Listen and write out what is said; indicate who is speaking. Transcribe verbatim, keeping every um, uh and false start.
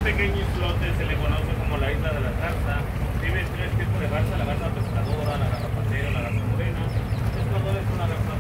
Speaker 1: pequeño islote se le conoce como la isla de la garza. Viven tres tipos de garza: la garza pescadora, la garza pantera, la garza morena. El pescador es una garza